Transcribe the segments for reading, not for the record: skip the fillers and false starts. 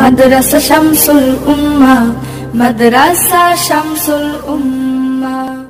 مدرسة شمس الأمة، مدرسة شمس الأمة.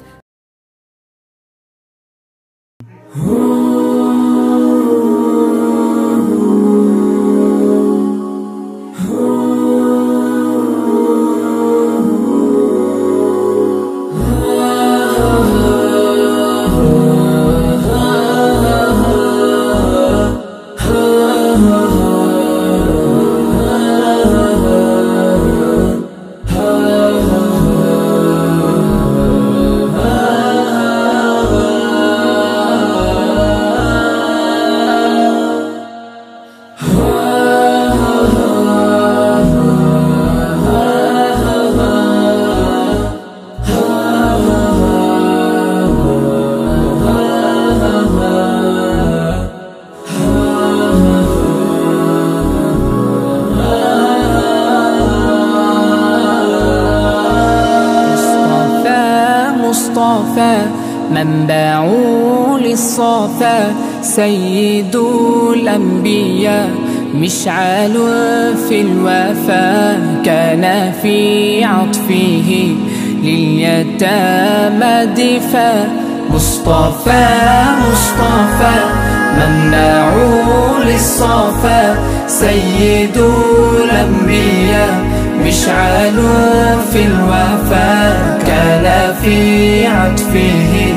مصطفى منبع للصفا، سيد الأنبياء مشعل في الوفا، كان في عطفه لليتامى دفا. مصطفى مصطفى منبع للصفا، سيد الأنبياء مشعل في الوفا، كان في عطفه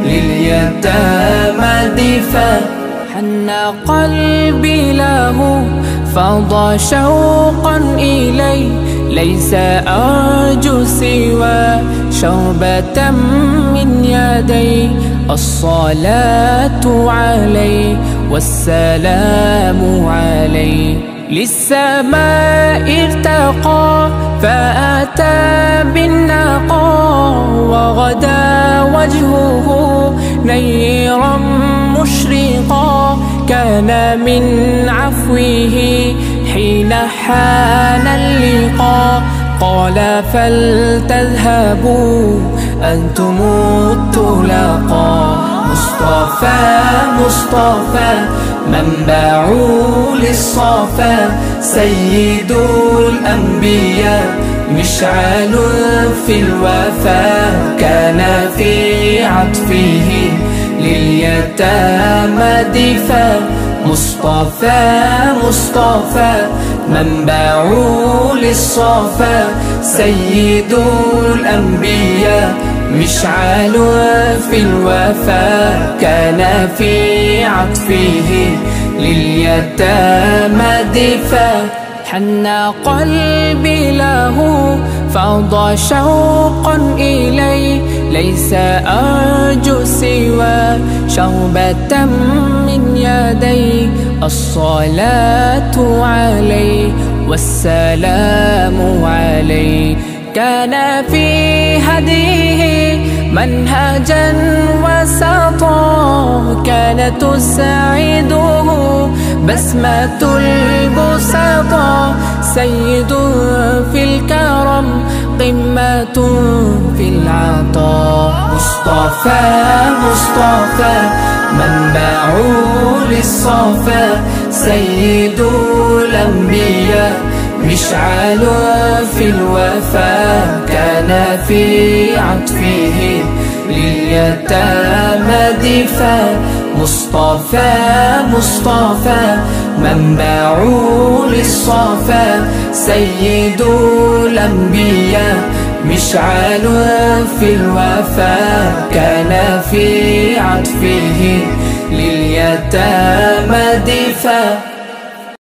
لليتامى دفا. حن قلبي له فاض شوقا إليه، ليس أرجو سوى شربة من يدي. الصلاة عليه والسلام عليه، للسماء ارتقى فأتى بالنقى، وغدا وجهه نيرا مشرقا. كان من عفوه حين حان اللقاء، قال فلتذهبوا أنتم الطلقاء. مصطفى مصطفى منبع للصفا، سيد الأنبياء مشعل في الوفا، كان في عطفه لليتامى دفا. مصطفى مصطفى منبع للصفا، سيد الأنبياء مشعل في الوفا، كان في عطفه لليتامى دفا. حن قلبي له فاض شوقا إليه، ليس أرجو سوى شربة من يدي. الصلاة عليه والسلام عليه، كان في هديه منهجا وسطا، كانت تسعده بسمة البسطا. سيد في الكرم قمة في العطاء. مصطفى مصطفى منبع للصفا، سيد الأنبياء مشعل في الوفا، كان في عطفه لليتامى دفا. مصطفى مصطفى منبع للصفا، سيد الأنبياء مشعل في الوفا، كان في عطفه لليتامى دفا.